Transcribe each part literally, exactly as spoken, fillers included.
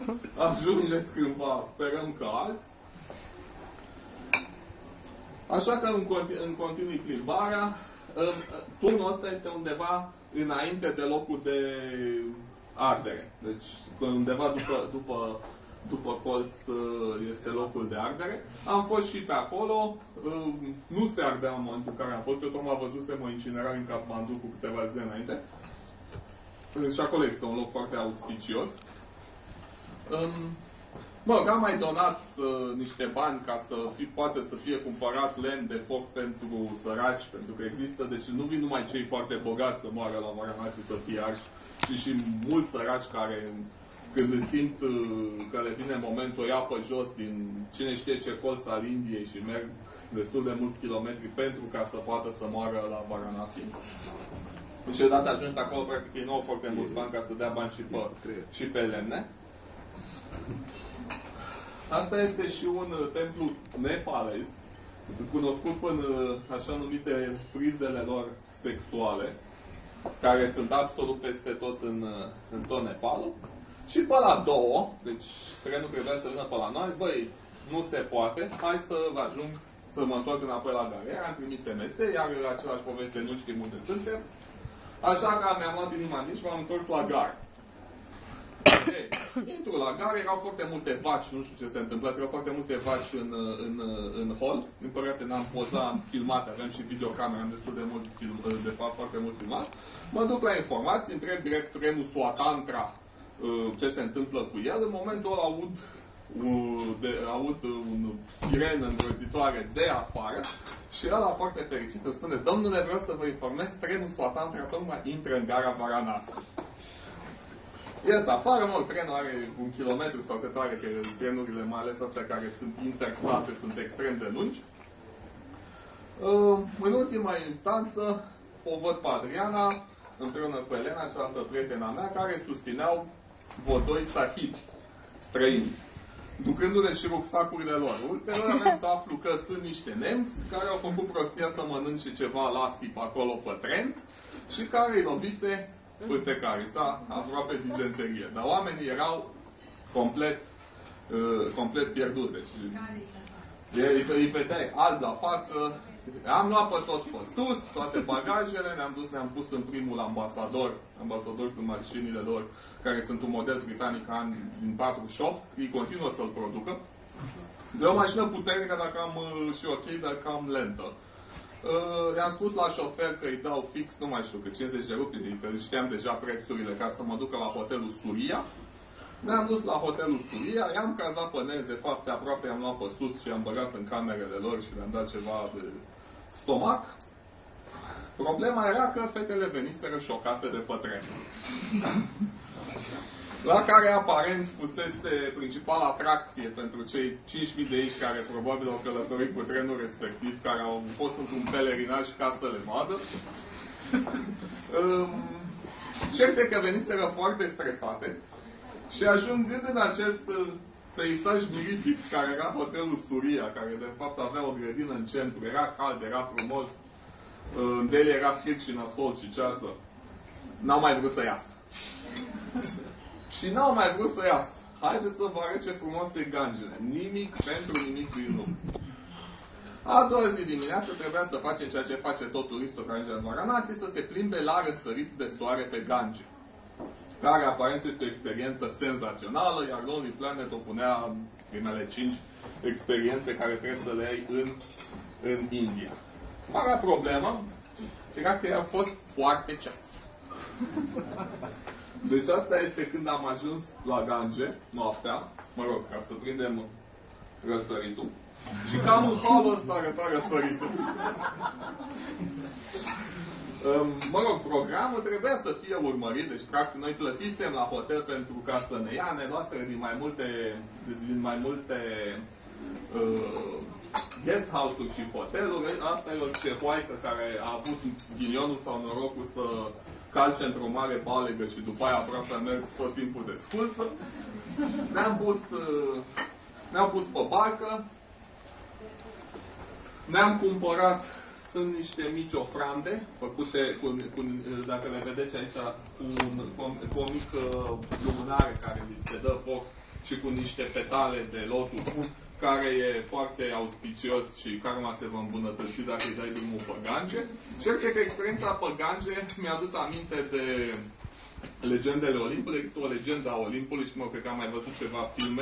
Ajungeți cândva, sperăm că azi. Așa că în continu, în continui plimbarea, turnul ăsta este undeva înainte de locul de ardere. Deci undeva după, după, după colț este locul de ardere. Am fost și pe acolo. Nu se ardea în momentul în care am fost. Eu tocmai văzusem o incinerare în Kathmandu cu câteva zile înainte. Și acolo este un loc foarte auspicios. Mă, am mai donat uh, niște bani ca să fi, poate să fie cumpărat lemn de foc pentru săraci, pentru că există, deci nu vin numai cei foarte bogați să moară la Varanasi să fie arși, ci și mulți săraci care, când simt uh, că le vine momentul, o ia pe jos din cine știe ce colț al Indiei și merg destul de mulți kilometri pentru ca să poată să moară la Varanasi. Și odată ajungi acolo, practic, ei nu au foarte mulți bani ca să dea bani și pe, și pe lemne. Asta este și un templu nepalez, cunoscut până așa numite frizele lor sexuale, care sunt absolut peste tot în, în tot Nepalul. Și pe la două, deci trenul trebuia să vină pe la noi, băi, nu se poate, hai să vă ajung să mă întorc înapoi la gare. Am trimis S M S, iar același poveste, nu știm unde suntem. Așa că mi-am luat inima nici m-am întors la gare. Ei, intru la gare, erau foarte multe vaci, nu știu ce se întâmplă, erau foarte multe vaci în, în, în hall. Din păcate n-am pozat, am filmat, aveam și videocamera, am destul de mult film, de fapt foarte mult filmat. Mă duc la informații, întreb direct trenul Swatantra ce se întâmplă cu el. În momentul ăla aud, de, aud un sirenă îngrozitoare de afară și ăla foarte fericit îmi spune: domnule, vreau să vă informez, trenul Swatantra tocmai intră în gara Varanasi. Ies afară, mă, trenul are un kilometru sau cât are, că trenurile, mai ales astea care sunt interstate, sunt extrem de lungi. În ultima instanță, o văd pe Adriana, împreună cu Elena, cealaltă prietena mea, care susțineau vodoi sahibi străini, ducându-le și rucsacurile lor. Ulterior aveam să aflu că sunt niște nemți care au făcut prostia să mănânce ceva lasip acolo pe tren și care îi lovise pântecarița, aproape dizenterie. Dar oamenii erau complet, uh, complet pierduți. Deci, îi, îi vedeai alb la față. Am luat pe tot pe sus, toate bagajele, ne-am dus, ne-am pus în primul ambasador, ambasador cu mașinile lor, care sunt un model britanic an din patruzeci și opt, ei continuă să-l producă. De o mașină puternică, dacă am și ok, dar cam lentă. Uh, i-am spus la șofer că îi dau fix, nu mai știu, că cincizeci de rupii, că știam deja prețurile, ca să mă ducă la hotelul Surya. Ne-am dus la hotelul Surya, i-am cazat pe nemți, de fapt, aproape i-am luat pe sus și i-am băgat în camerele lor și le-am dat ceva de stomac. Problema era că fetele veniseră șocate de pe tren. La care, aparent, fusese principala atracție pentru cei cinci mii de aici care probabil au călătorit cu trenul respectiv, care au fost într-un pelerinaj ca să le vadă. Cert e că veniseră foarte stresate și ajungând în acest peisaj mirific care era hotelul Surya, care de fapt avea o grădină în centru, era cald, era frumos, în Delhi era frig și nasol și ceață, n-au mai vrut să iasă. Și n-au mai vrut să iasă. Haideți să vă arăt ce frumos e Ganjele. Nimic pentru nimic din lume. A doua zi dimineață trebuia să face ceea ce face tot turistul care ajunge în Varanasi, să se plimbe la răsărit de soare pe Gange. Care aparent este o experiență senzațională, iar Lonely Planet o punea în primele cinci experiențe care trebuie să le ai în, în India. Marea problemă era că a fost foarte ceață. Deci asta este când am ajuns la Gange, noaptea, mă rog, ca să prindem răsăritul. Și cam în halul ăsta arăta răsăritul. Mă rog, programul trebuia să fie urmărit, deci practic noi plătisem la hotel pentru ca să ne ia, ne luaseră din mai multe, din mai multe uh, guest house-uri și hoteluri. Asta e o cehoaică care a avut ghinionul sau norocul să calce într-o mare balegă și după aia aproape a mers tot timpul de sculță. Ne-am pus, ne-am pus pe barcă, ne-am cumpărat, sunt niște mici ofrande, făcute, cu, cu, dacă le vedeți aici, cu, un, cu, o, cu o mică lumânare care li se dă foc și cu niște petale de lotus, care e foarte auspicios și karma se va îmbunătăți dacă îi dai drumul pe Gange. Cert că experiența pe Gange mi-a adus aminte de legendele Olimpului. Există o legendă a Olimpului și mă cred că am mai văzut ceva filme.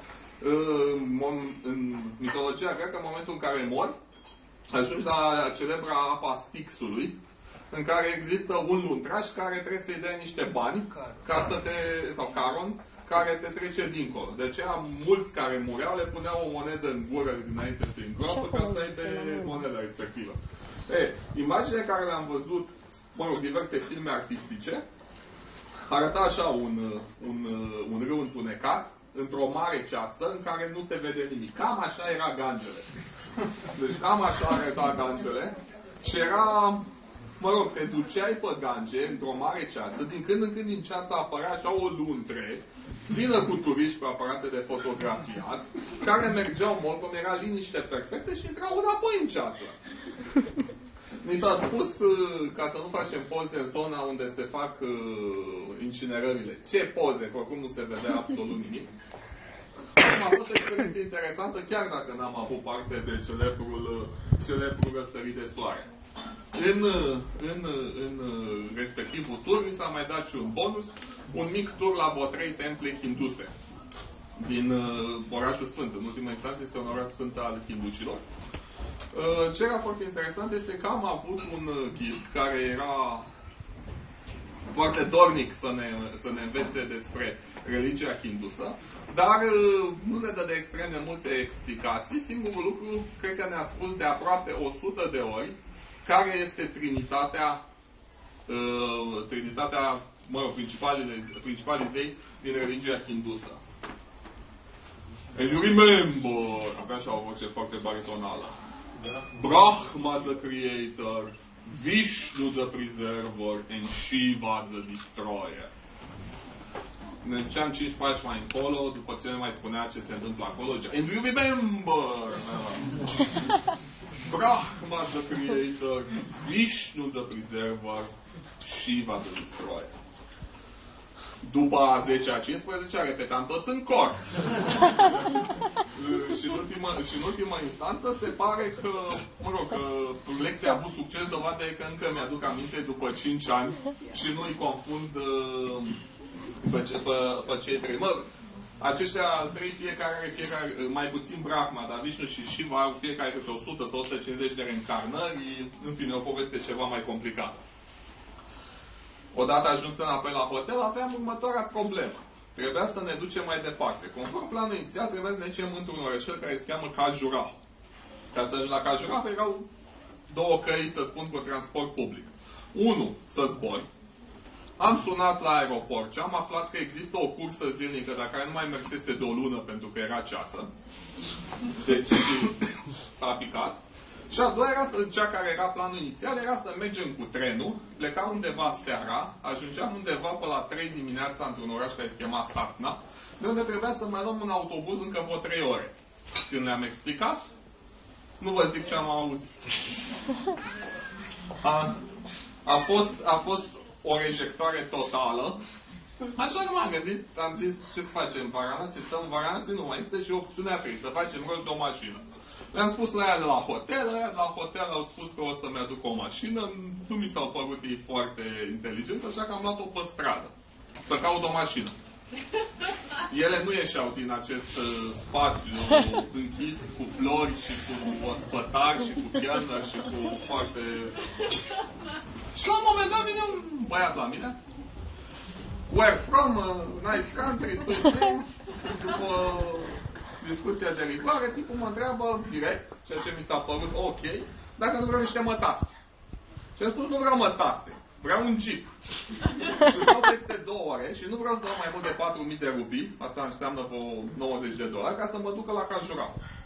În mitologia greacă, în momentul în care mori, ajungi la celebra apa Stixului, în care există un luntraș care trebuie să-i dea niște bani, ca să te, sau caron, care te trece dincolo. De aceea, mulți care mureau le puneau o monedă în gură dinainte să-i îngroapă ca să ai de moneda respectivă. E, imaginea care le-am văzut, mă rog, diverse filme artistice, arăta așa un, un, un râu întunecat, într-o mare ceață în care nu se vede nimic. Cam așa era Gangele. Deci cam așa arăta Gangele. Și era, mă rog, te duceai pe Gange într-o mare ceață, din când în când din ceață apărea așa o luntre, plină cu turiști cu aparate de fotografiat, care mergeau morcom, era liniște perfectă și intrau înapoi în ceață. Mi s-a spus, ca să nu facem poze în zona unde se fac uh, incinerările. Ce poze? Că oricum nu se vedea absolut nimic. A fost o experiență interesantă, chiar dacă n-am avut parte de celebrul, celebrul răsărit de soare. În, în, în respectivul tur mi s-a mai dat și un bonus, un mic tur la vreo trei temple hinduse din uh, orașul Sfânt. În ultima instanță este un oraș sfânt al hinducilor. Uh, ce era foarte interesant este că am avut un ghid care era foarte dornic să ne, să ne învețe despre religia hindusă, dar uh, nu ne dă de extrem de multe explicații. Singurul lucru, cred că ne-a spus de aproape o sută de ori care este Trinitatea, uh, Trinitatea, mă rog, principalii, principalii zei din religia hindusă. And you remember, avea așa o voce foarte baritonală. Brahma the creator, Vishnu the preserver, and Shiva the destroyer. Ne duceam cinci pași mai încolo, după ce ne mai spunea ce se întâmplă acolo, and you remember! Brahma the creator, Vishnu the preserver, Shiva the destroyer. După a zecea, a cincisprezecea, repetam toți în cor. și, în ultima, și în ultima instanță se pare că, mă rog, că lecția a avut succes, dovadă e că încă mi-aduc aminte după cinci ani și nu-i confund uh, pe, ce, pe, pe cei trei. Mă, aceștia trei, fiecare are fiecare, mai puțin Brahma, dar Vishnu și Shiva au fiecare câte o sută sau o sută cincizeci de reîncarnări. În fine, o poveste ceva mai complicată. Odată ajuns înapoi la hotel, aveam următoarea problemă. Trebuia să ne ducem mai departe. Conform planul inițial, trebuia să ne ducem într-un orășel care se cheamă Khajuraho. Ca să ajung la Khajuraho erau două căi, să spun, cu transport public. Unu, să zbori. Am sunat la aeroport și am aflat că există o cursă zilnică, dar care nu mai mersese de o lună pentru că era ceață. Deci s-a picat. Și a doua era, cea care era planul inițial, era să mergem cu trenul, plecam undeva seara, ajungeam undeva pe la trei dimineața într-un oraș care se chema Satna, de unde trebuia să mai luăm un autobuz încă vreo trei ore. Când le-am explicat, nu vă zic ce am auzit. A, a, fost, a fost o rejectoare totală. Așa că m-am gândit, am zis, ce să facem în Varanasi? Să în Varanasi nu mai există și opțiunea trei, să facem rost de o mașină. Le-am spus la ea de la hotel, ea de la hotel au spus că o să-mi aduc o mașină, nu mi s-au părut ei foarte inteligenți, așa că am luat-o pe stradă, să caut o mașină. Ele nu ieșeau din acest uh, spațiu închis cu flori și cu ospătari și cu piană și cu foarte... Și la un moment dat vine un băiat la mine. Where from? Uh, nice country, sweet name. După discuția de rigoare, tipul mă întreabă direct, ceea ce mi s-a părut ok, dacă nu vreau niște mătase. Și am spus, nu vreau mătase, vreau un jeep. Și vreau peste două ore și nu vreau să dau mai mult de patru mii de rubii, asta înseamnă vreo nouăzeci de dolari, ca să mă ducă la Khajuraho.